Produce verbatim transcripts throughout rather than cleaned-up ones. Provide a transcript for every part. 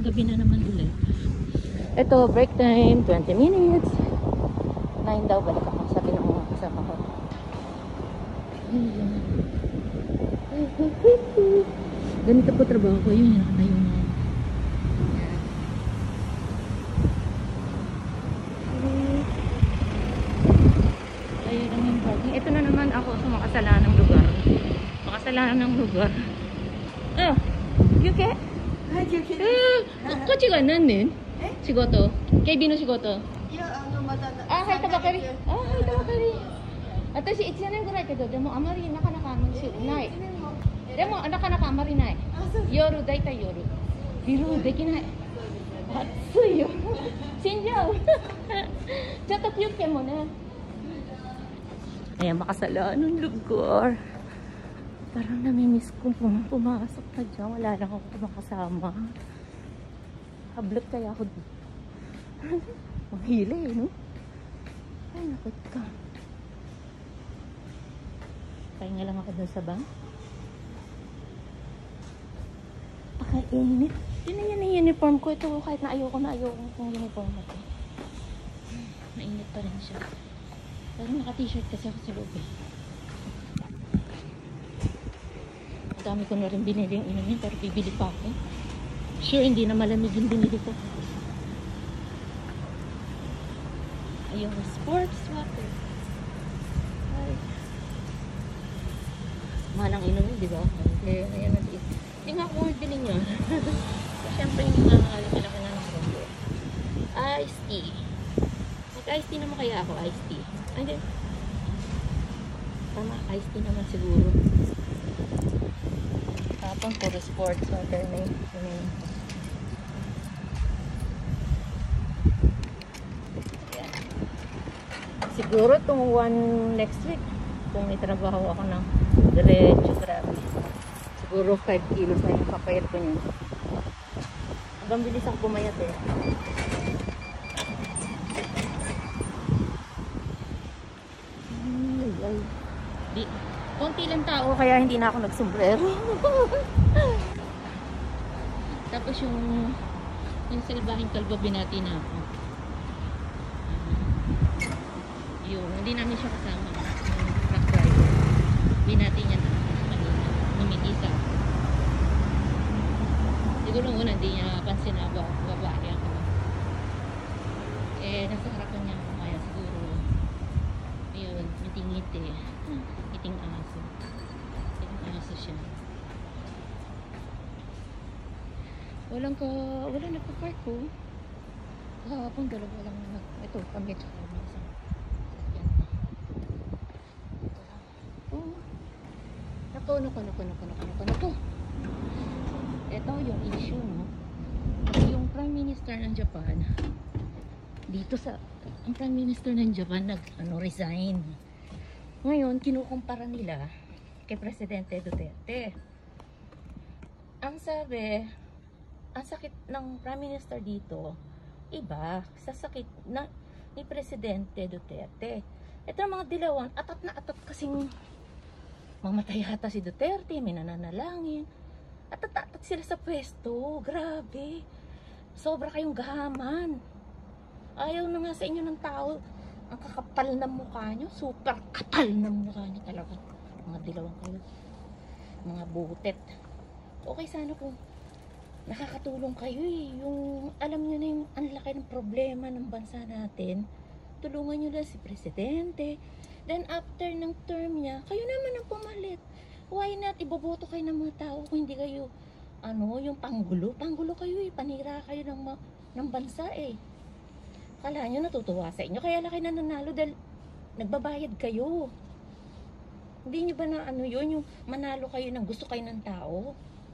gabi na naman ulit. Ito, break time, twenty minutes. nine daw, balik ako. Sabi ng mga kasama ko. Ayan. Ganito po trabaho ko. Yun yung nakatayo na. Ayun lang yung parking. Ito na naman ako sa makasalaan ng lugar. Makasalaan ng lugar. Ah, yuke? はい、休憩です。 えー、こっちが何年仕事警備の仕事いや、あの、まだ。 あ、入ったばかりあ、入ったばかり私いちねんぐらいけど、でもあまりなかなかあんまりない。でもなかなかあまりない。夜、だいたい夜。昼できない。暑いよ。死んじゃう。ちょっと休憩もね。Ayan, makasalaan ng lugar. Parang namimiss kong pum pumasok na dyan. Wala lang ako makasama. Hablot kaya ako dito. Manghila eh, no? Ay, nakot ka. Pahinga lang ako dun sa bang. Pakainit. Yun na yan yung uniform ko. Ito kahit na ayoko na ayoko kong uniform na ito. Mainit pa rin siya. Pero naka-t-shirt kasi ako sa loob eh. Ang dami ko na rin binili yung inumin pero bibili pa ako. Sure, hindi na malamig yung binili ko. Ayun, sports water. Ay. Malang inumin, di ba? Eh, ayan na dito. Hindi nga ako bibili nyo. Siyempre, hindi nga nakalaki-laki na ng rondo. Iced tea. Mag-iced tea naman kaya ako, iced tea. Ay, hindi. Tama, iced tea naman siguro. Tapos puro sports water na yun. Ayan. Siguro itong one next week kung may trabaho ako ng diretso, grabe. Siguro five kilos na yung papayat ko nyo. Hanggang bilis ako pumayat eh. Ay, ay. Di. Konti lang tao kaya hindi na ako nagsombrero. Tapos yung yung salbahing kalbo binati na ako. Yung hindi namin siya kasama. Yung truck driver. Binati niya na kanina. Numiti sa ako. Siguro una hindi niya pansin na ba babae ako. Eh nasa harapan niya ako kaya siguro yun, ngiti-ngiti. Iting aso. Iting aso siya. Walang ka, wala nagpa-park ko. Kahapon dalawa lang nag, ito kami tsaka may isang sasakyan. Ito lang. Oh. Nako, nako, nako, nako, nako, nako, nako. Ito yung issue, no? Yung Prime Minister ng Japan, dito sa, ang Prime Minister ng Japan nag, ano, resign. Ngayon, kinukumpara nila kay Presidente Duterte. Ang sabi, ang sakit ng Prime Minister dito, iba sa sakit na, ni Presidente Duterte. Ito ang mga dilawan, atat na atat kasing mamatay hata si Duterte, may nananalangin. Atat na atat sila sa pwesto, grabe. Sobra kayong gahaman. Ayaw na nga sa inyo ng tao. Ang kakapal ng mukha nyo. Super kapal ng mukha nyo talaga. Mga dilawang kayo. Mga butet. Okay sana kung nakakatulong kayo eh. Yung alam nyo na yung ang laki ng problema ng bansa natin. Tulungan nyo lang si Presidente. Then after ng term niya, kayo naman ang pumalit. Why not? Iboboto kayo ng mga tao kung hindi kayo ano, yung panggulo. Panggulo kayo eh. Panira kayo ng, ng bansa eh. Kala nyo natutuwa sa inyo. Kaya laki na nanalo dahil nagbabayad kayo. Hindi nyo ba na ano yun, yung manalo kayo ng gusto kayo ng tao?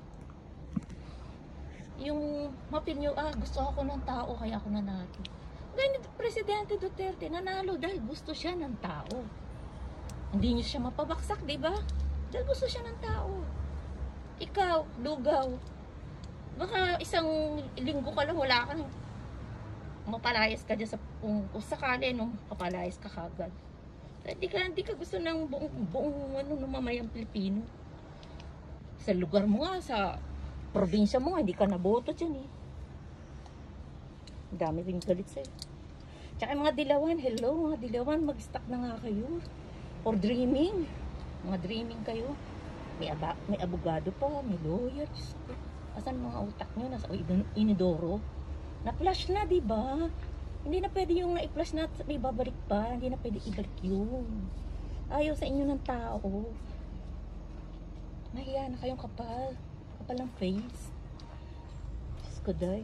Yung mapil nyo, ah gusto ako ng tao kaya ako nanalo. Ganyan, Presidente Duterte nanalo dahil gusto siya ng tao. Hindi nyo siya mapabaksak, di ba? Dahil gusto siya ng tao. Ikaw, lugaw. Baka isang linggo ka lang, wala kang mapalayas ka dyan sa, kung, kung sakali, no, mapalayas ka kagad. Hindi ka, hindi ka gusto ng buong, buong ano, mamayang Pilipino. Sa lugar mo nga, sa probinsya mo nga, hindi ka naboto dyan eh. Ang dami rin galit sa'yo. Tsaka yung mga dilawan, hello, mga dilawan, mag-stock na nga kayo. Or dreaming. Mga dreaming kayo. May, aba, may abogado pa, may lawyer. Diyos ko. Asan mga utak nyo? Nasa o, inidoro. Na-flash na, di ba? Hindi na pwede yung na-flash na may babalik pa. Hindi na pwede ibalik yun. Ayaw sa inyo ng tao. Mahiya na kayong kapal. Kapal ng face. Diyos ko, day.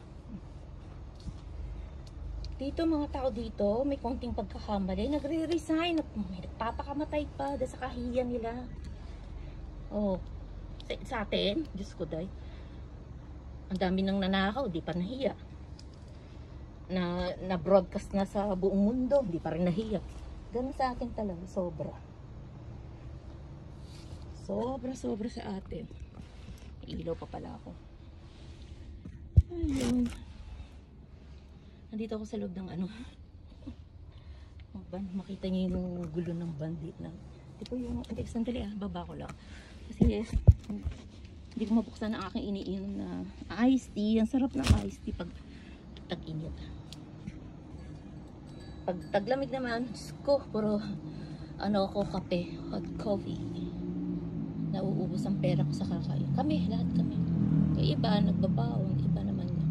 Dito, mga tao dito, may konting pagkakamali. Nagre-resign. May nagpapakamatay pa dahil sa kahiyan nila. Oh, sa, sa atin, Diyos ko, day. Ang dami nang nanakaw, di pa nahiya. Na, na-broadcast na sa buong mundo, di pa rin nahiya. Ganun sa atin talaga, sobra. Sobra, sobra sa atin. Ilaw pa pala ako. Ayun. Nandito ako sa loob ng ano. Makita niyo yung gulo ng bandit na. Di po yung, hindi, sandali ah, baba ko lang. Kasi yes, hindi ko mabuksan ang aking iniinom na iced tea. Ang sarap ng iced tea pag tag-init. Pag taglamig naman, ko, puro ano ako, kape, hot coffee. Nauubos ang pera ko sa kakain. Kami, lahat kami. Yung iba, nagbabaon, iba naman yun.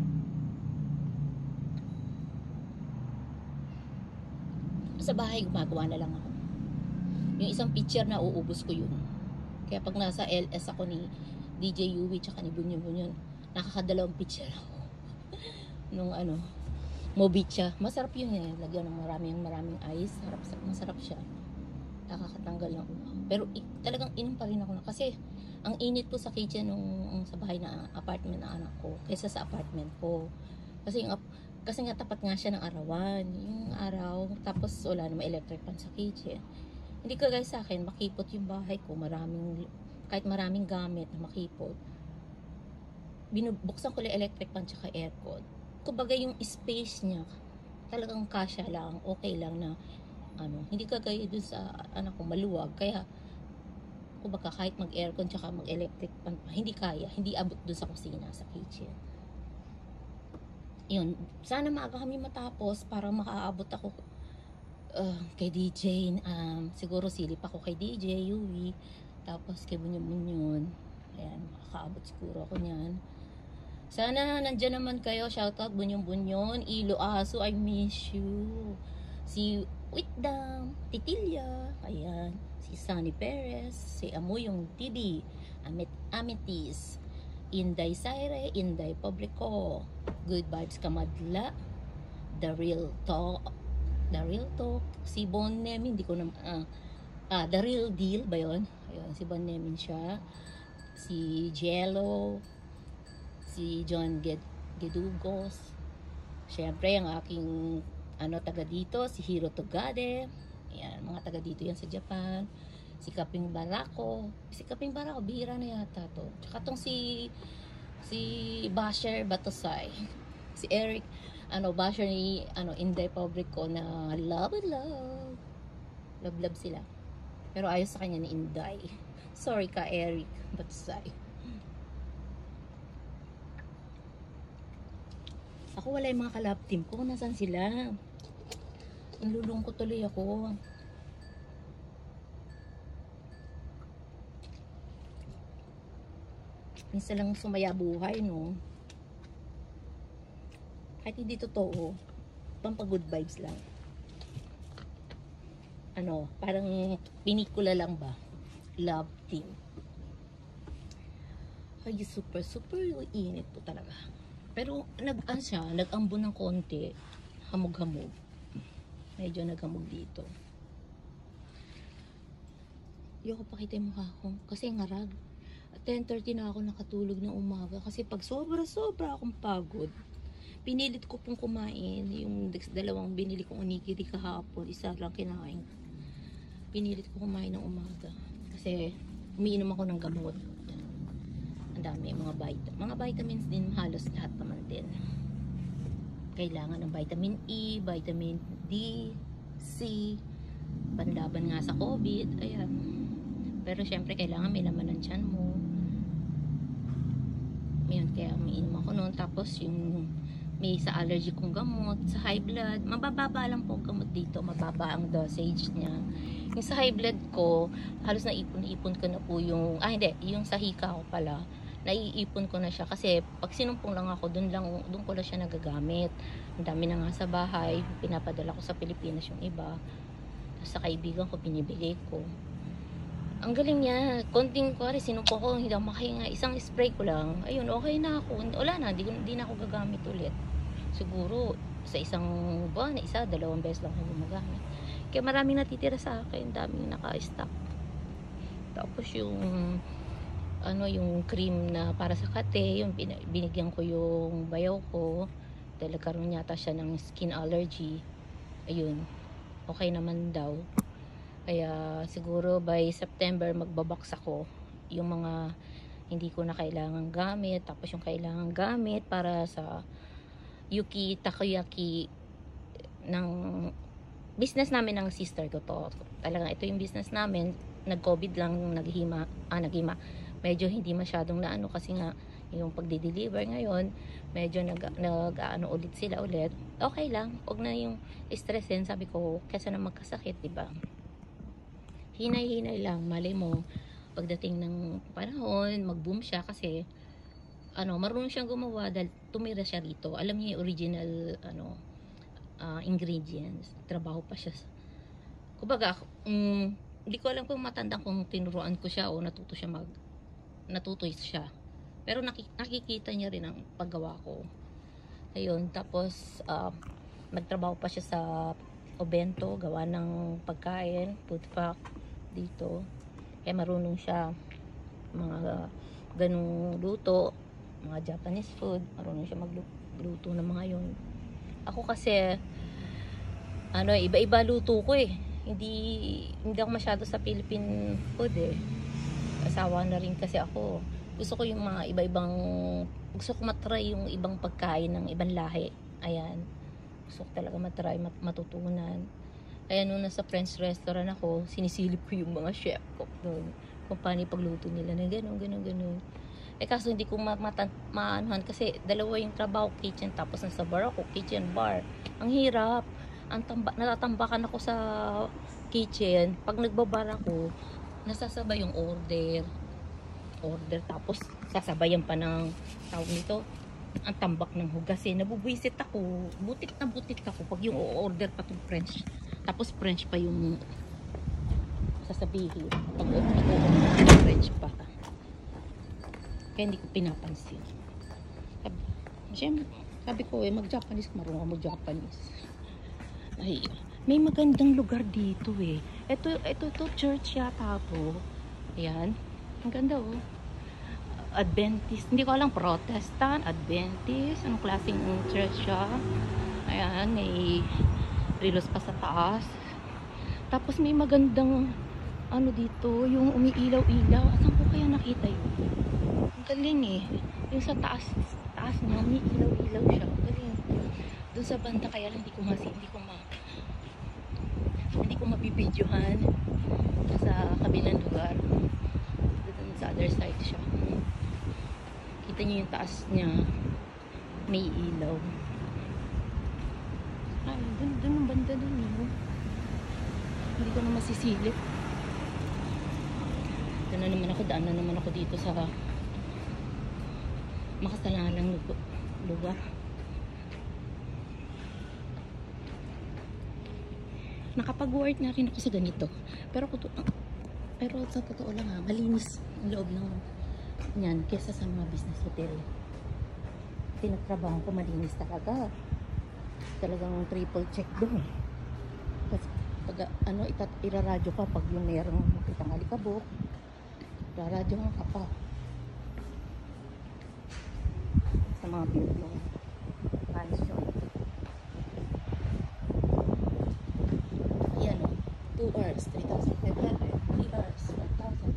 Sa bahay, gumagawa na lang ako. Yung isang picture na uubos ko yun. Kaya pag nasa L S ako ni D J Yui tsaka ni Bunyon Bunyon, nakakadalawang picture ako. Nung ano, Mobicha. Masarap yun eh. Lagyan ng maraming maraming ice. Sarap, masarap siya. Nakakatanggal ng uhaw. Pero i, talagang inom pa rin ako na. Kasi ang init po sa kitchen nung sa bahay na apartment na anak ko kaysa sa apartment ko. Kasi yung kasi nga tapat nga siya ng arawan. Yung araw, tapos wala namang electric pan sa kitchen. Hindi ka guys sa akin, makipot yung bahay ko. Maraming, kahit maraming gamit na makipot. Binubuksan ko lang electric pan tsaka aircon. Kumbaga yung space niya, talagang kasya lang, okay lang na, ano, hindi kagaya dun sa anak ko maluwag. Kaya, kumbaga kahit mag-aircon tsaka mag-electric pan, hindi kaya, hindi abot dun sa kusina, sa kitchen. Yun, sana maaga kami matapos para makaabot ako uh, kay D J, um, siguro silip ako kay D J, Yui, tapos kay Bunyon Bunyon, ayan, makakaabot siguro ako niyan. Sana nandyan naman kayo, shoutout Bunyon Bunyon, Ilo Aso, I miss you, si Witdam, Titilya, ayan, si Sunny Perez, si Amoyong T V, Amit Amitis, Inday Saire, Inday Publico, Good Vibes Kamadla, The Real Talk, The Real Talk, si Bon Nemin, hindi ko na, ah, ah, The Real Deal ba yun? Ayun, si Bon Nemin siya, si Jello, si John Ged Gedugos, syempre ang aking ano taga dito, si Hiro Togade, ayan, mga taga dito yan sa Japan, si Kaping Barako, si Kaping Barako, bihira na yata to, tsaka tong si si Basher Batosay, si Eric, ano, Basher ni, ano, Inday Publico na love love, love love sila, pero ayos sa kanya ni Inday, sorry ka Eric Batosay. Ako wala yung mga kalab team ko. Nasaan sila? Nalulungkot tuloy ako. Minsan lang sumaya buhay, no? Kahit hindi totoo. Pampa good vibes lang. Ano, parang pinikula lang ba? Love team. Ay, super, super init po talaga. Pero nag-an siya, nag-ambon ng konti, hamog-hamog. Medyo naghamog dito. Ayoko pakita yung mukha ko kasi ngarag. ten thirty na ako nakatulog ng umaga kasi pag sobra-sobra akong pagod, pinilit ko pong kumain yung dalawang binili kong onigiri kahapon, isa lang kinain. Pinilit ko kumain ng umaga kasi umiinom ako ng gamot. Ang dami, mga vitamin. Mga vitamins din, halos lahat naman din. Kailangan ng vitamin E, vitamin D, C, panlaban nga sa COVID. Ayan. Pero syempre, kailangan may laman ng tiyan mo. Ayan, kaya umiinom ako noon. Tapos yung may sa allergy kong gamot, sa high blood, mabababa lang po ang gamot dito, mababa ang dosage niya. Yung sa high blood ko, halos naipon-ipon ko na po yung, ah hindi, yung sa hika ko pala, naiipon ko na siya kasi pag sinumpong lang ako, dun lang, dun ko lang siya nagagamit. Ang dami na nga sa bahay, pinapadala ko sa Pilipinas yung iba. Tapos sa kaibigan ko, binibigay ko. Ang galing niya, konting kuwari, sinumpong ko, hindi ako makahinga, isang spray ko lang, ayun, okay na ako, wala na, di, di na ako gagamit ulit. Siguro sa isang buwan, isa, dalawang beses lang ako gumagamit. Kaya maraming natitira sa akin, daming naka-stock. Tapos yung ano, yung cream na para sa kate, yung binigyan ko yung bayaw ko dahil nagkaroon yata siya ng skin allergy. Ayun, okay naman daw. Kaya siguro by September magbabox ako yung mga hindi ko na kailangan gamit, tapos yung kailangan gamit para sa Yuki Takoyaki ng business namin ng sister ko to. Talagang ito yung business namin. Nag-COVID lang, naghima, ah, naghima. Medyo hindi masyadong naano kasi nga yung pagdi-deliver ngayon, medyo nag, nag ano ulit sila ulit. Okay lang, wag na yung stressin, sabi ko, kaysa na magkasakit, di ba? Hinay-hinay lang, mali mo pagdating ng panahon, mag-boom siya kasi ano, marunong siyang gumawa dahil tumira siya rito. Alam niya yung original ano uh, ingredients. Trabaho pa siya. Kumbaga, um, hindi ko alam kung matandang kung tinuruan ko siya o natuto siya mag natuto siya. Pero nakikita niya rin ang paggawa ko. Ayun, tapos uh, nagtrabaho pa siya sa Obento, gawa ng pagkain, food pack dito. Kaya marunong siya mga ganung luto, mga Japanese food, marunong siya magluto ng mga yun. Ako kasi ano, iba-iba luto ko eh. Hindi hindi ako masyado sa Philippine food eh. Asawa na rin kasi ako. Gusto ko yung mga iba-ibang, gusto ko matry yung ibang pagkain ng ibang lahi. Ayan. Gusto ko talaga matry, mat matutunan. Kaya nung nasa French restaurant ako, sinisilip ko yung mga chef ko doon. Kung paano yung pagluto nila na gano'n, gano'n, gano'n. Eh kaso hindi ko maanuhan kasi dalawa yung trabaho, kitchen, tapos nasa bar ako, kitchen, bar. Ang hirap. Ang tamba, natatambakan ako sa kitchen. Pag nagbabar ako, nasasabay yung order. Order, tapos sasabayan pa ng tawag nito, ang tambak ng hugasin. Nabubwisit ako. Butik na butik ako pag yung order pa itong French. Tapos French pa yung sasabihin. Pag order French pa. Kaya hindi ko pinapansin. Sabi, siyempre, sabi ko eh, mag-Japanese, marunong ako mag-Japanese. Ay, may magandang lugar dito eh. Ito, ito, ito, church yata po. Ayan. Ang ganda oh. Adventist. Hindi ko alam, Protestant, Adventist. Anong klaseng church siya. Ayan, may relos pa sa taas. Tapos may magandang ano dito, yung umiilaw-ilaw. Asan ko kaya nakita yun? Ang galing eh. Yung sa taas, taas niya, umiilaw-ilaw siya. Ang galing. Doon sa banda kaya lang hindi ko masi, hindi ko ma hindi ko mabibidyohan sa kabilang lugar. Doon sa other side siya. Kita niyo yung taas niya. May ilaw. Ay, doon, doon ang banda doon. No? Hindi ko na masisilip. Doon na naman ako, daan na naman ako dito sa makasalalang lugar. Nakapag-work na rin ako sa ganito. Pero, pero sa totoo lang ha, malinis ang loob ng yan kesa sa mga business hotel. Tinagtrabaho ko, malinis talaga. Talagang triple check doon. Kasi pag ano, itat, iraradyo ka pag yung merong makitang alikabok, iraradyo ka pa. Sa mga building mansion. Ayan o, two hours, three thousand five hundred, three hours, one thousand.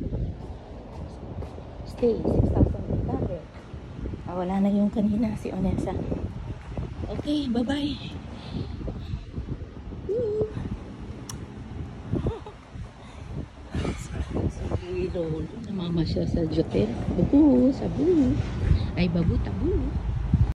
Stay, six thousand eight hundred. Ah, wala na yung kanina, si Onessa. Okay, bye-bye. Sabi, lolo, namama siya sa hotel. Babu, sabu. Ay, babu, tabu.